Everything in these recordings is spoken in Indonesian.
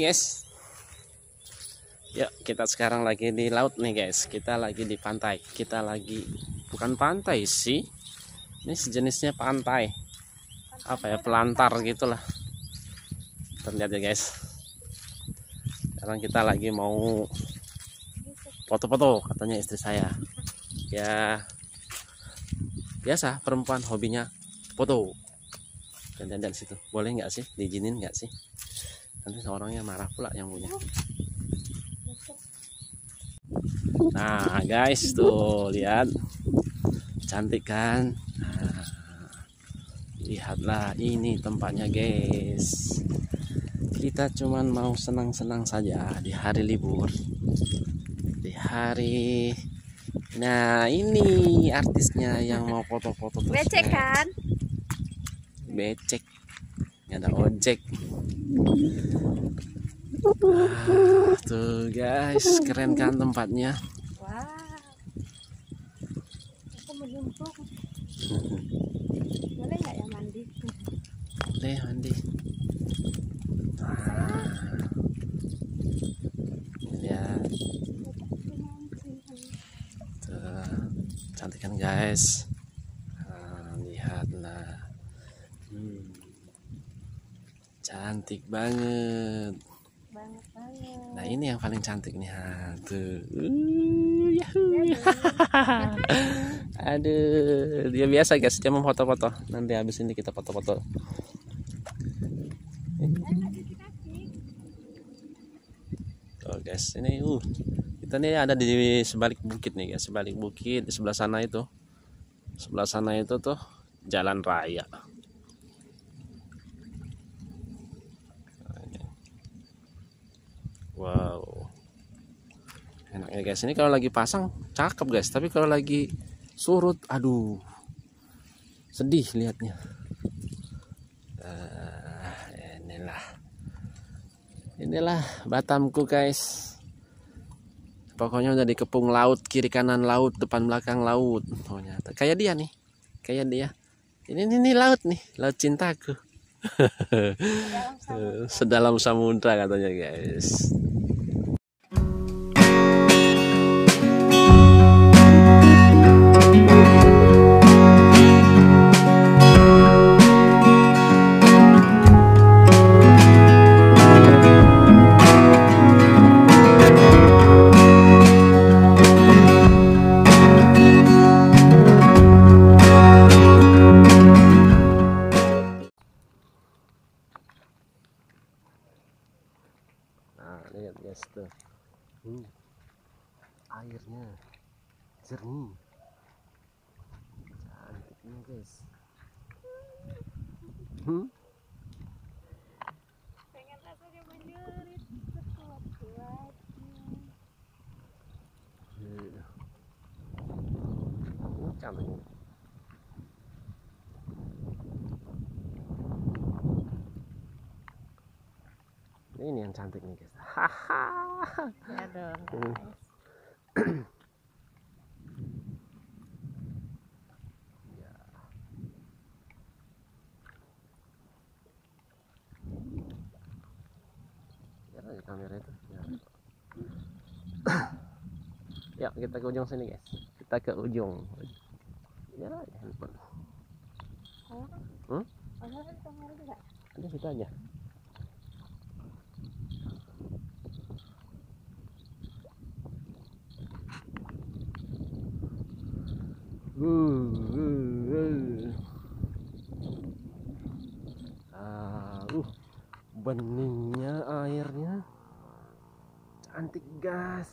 guys. Yuk kita sekarang lagi di laut nih guys. Kita lagi di pantai. Kita lagi bukan pantai sih. Ini sejenisnya pantai. Apa ya, pelantar gitulah. Terlihat ya guys. Sekarang kita lagi mau foto-foto katanya istri saya. Ya biasa perempuan hobinya foto. Dan situ boleh nggak sih, diizinin nggak sih? Nanti orangnya marah pula yang punya. Nah guys, tuh lihat, cantik kan? Nah, lihatlah ini tempatnya guys. Kita cuman mau senang-senang saja di hari libur, di hari. Nah ini artisnya yang mau foto-foto terus. Becek kan? Becek, nggak ada ojek. Tuh guys, keren kan tempatnya. Wow. Aku menjemput. Boleh nggak ya mandi? Boleh mandi. Lihat, tuh, cantik kan guys. Lihatlah. Cantik banget. Nah ini yang paling cantik nih. Tuh. Aduh, dia biasa guys, dia mau foto-foto. Nanti habis ini kita foto-foto. Oh guys, ini kita nih ada di sebalik bukit nih guys, sebalik bukit. Di sebelah sana itu. Sebelah sana itu tuh jalan raya. Wow, enaknya guys. Ini kalau lagi pasang cakep guys, tapi kalau lagi surut, aduh, sedih lihatnya. Inilah Batamku guys. Pokoknya udah dikepung laut, kiri kanan laut, depan belakang laut. Pokoknya kayak dia nih, kayak dia. Ini laut nih, laut cintaku. Sedalam samudra katanya guys. Nah, lihat guys tuh. Airnya jernih. Cantiknya guys. Pengen rasanya menjerit sekuat-kuatnya. Cantik. Ini yang cantik nih guys. Ya dong guys. Ya. Ya di kamera itu. Ya. Ya kita ke ujung sini guys. Kita ke ujung. Ya handphone. Ada situ aja. Beningnya airnya cantik gas.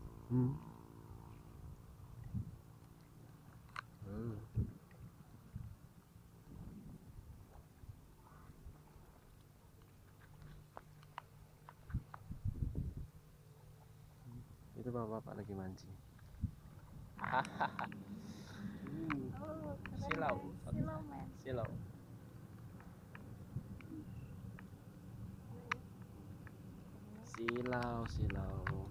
Itu bapak-bapak lagi mancing. Silau. Silau. Silau.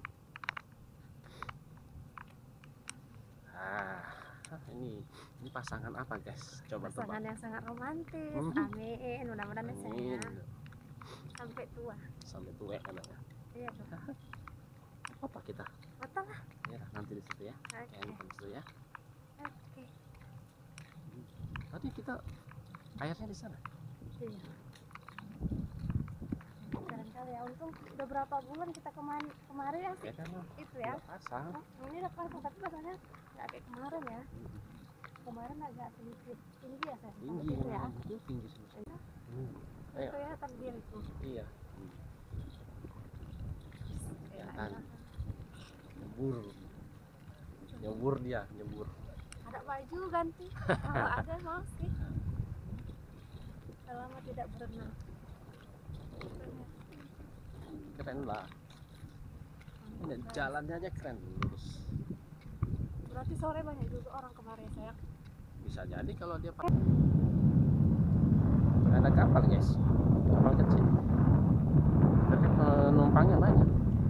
Ini pasangan apa guys? Coba pasangan yang sangat romantis. Amin. Mudah-mudahan Amin. sampai tua. Sampai tua katanya. Iya tuh. Apa kita? Foto lah. Ya, nanti di situ ya. Oke. Handphone situ ya. Oke. Tadi kita airnya di sana. Iya. Barangkali ya, untung udah berapa bulan kita kemarin ya sih. Ya kan? Itu ya. Udah pasang. Ini udah pasang tapi rasanya nggak kayak kemarin ya. Kemarin agak sedikit tinggi ya saya. Tinggi Itu ya. itu tinggi sebenarnya. Ayo. Itu ya takdir itu. Iya. Ya Enak, kan. enak. Nyebur dia, nyebur. Ada baju ganti. Kalau ada masih. Selama tidak berenang. Keren lah. Ini jalannya aja keren, lurus. Berarti sore banyak juga orang kemarin saya. Bisa jadi kalau dia pakai. Ada kapal guys, kapal kecil. Tapi penumpangnya banyak.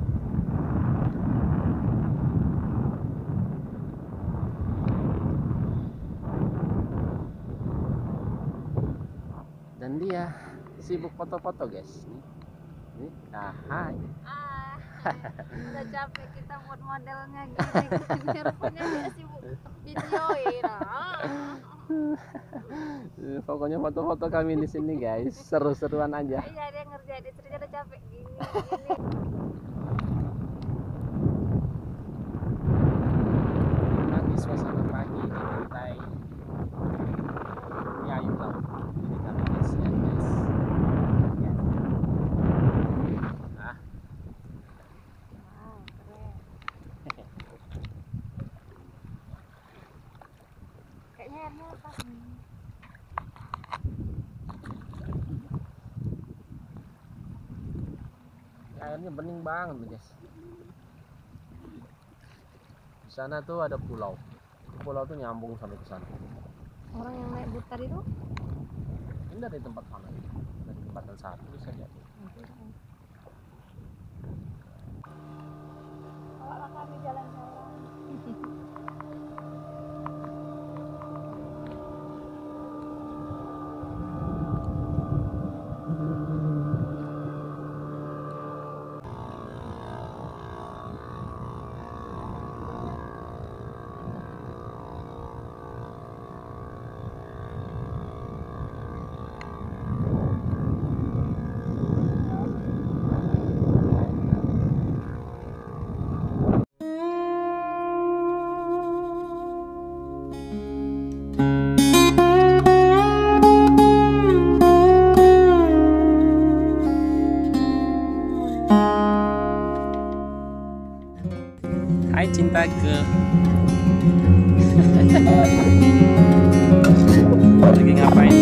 Dan dia sibuk foto-foto guys. Nih, nah, hai. Udah capek kita buat modelnya gini. Rupanya dia sibuk videoin. Pokoknya foto-foto kami di sini guys, seru-seruan aja. Iya dia ngerjain istrinya udah capek gini. Nanti suasana pagi di pantai Yayu Laut. Ini kami guys ya guys. Ya. Nah, Wow, keren. Kayaknya airnya pas nih. airnya bening banget tuh guys. Di sana tuh ada pulau. Pulau tuh nyambung sampai ke sana. Orang yang naik boot tadi tuh? Ini dari tempat mana? Dari tempat yang satu bisa jadi. Kalau kami jalan-jalan. Hai cintaku. Lagi ngapain?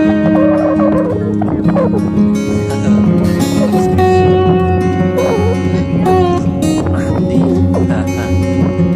Mandi.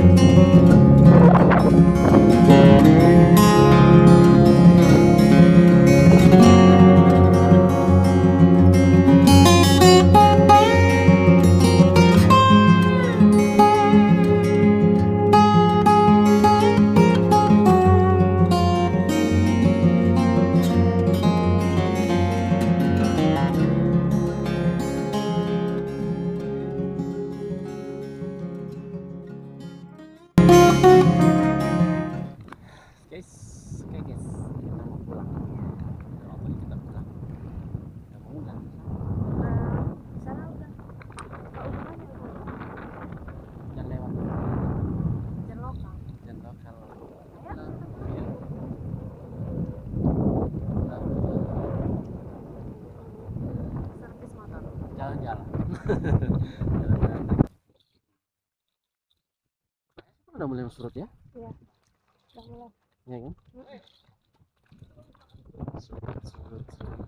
Guys, oke guys, kita mau pulang. Waktunya kita pulang. Udah mau pulang. Di sana udah. Kak hubungannya udah. Jangan lewat. Dan lokal. Dan lokal. Ya. Iya. Servis motor. Jalan-jalan. Jalan-jalan. Udah mulai surut ya? Iya. Udah mulai. Iya kan? Surut, surut, surut.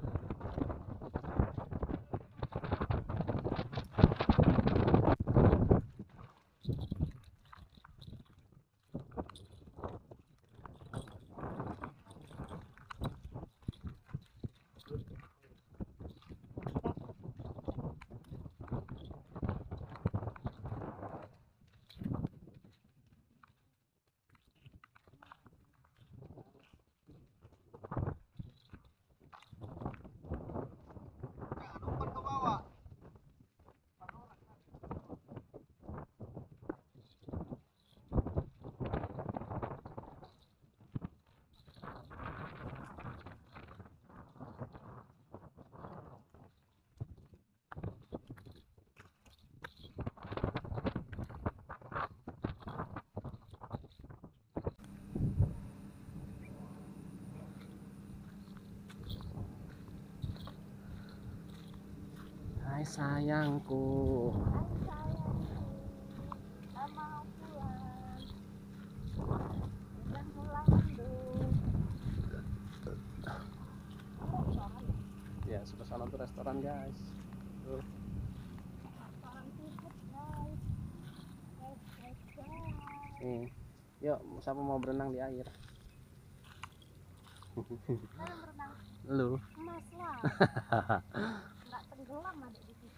sayangku. Hai sayangku, tak mau pulang. Dan pulang dulu. Ya, sebelah sana tuh restoran guys. Tuh. Restoran seafood guys. Guys. Nih. Yuk, siapa mau berenang di air? Saya yang berenang. Lu. Emas lah. Nggak tenggelam adik di situ.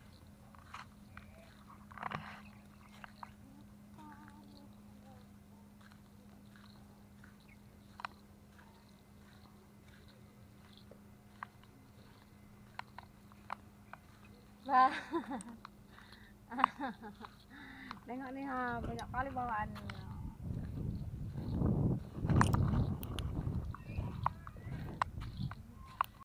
Bah. Tengok nih ha, banyak kali bawaannya.